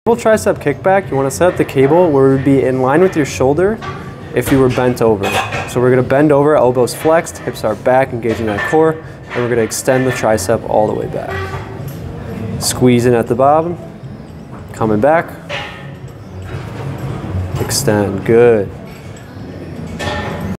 Tricep kickback, you want to set up the cable where it would be in line with your shoulder if you were bent over. So we're going to bend over, elbows flexed, hips are back, engaging that core, and we're going to extend the tricep all the way back. Squeezing at the bottom, coming back, extend, good.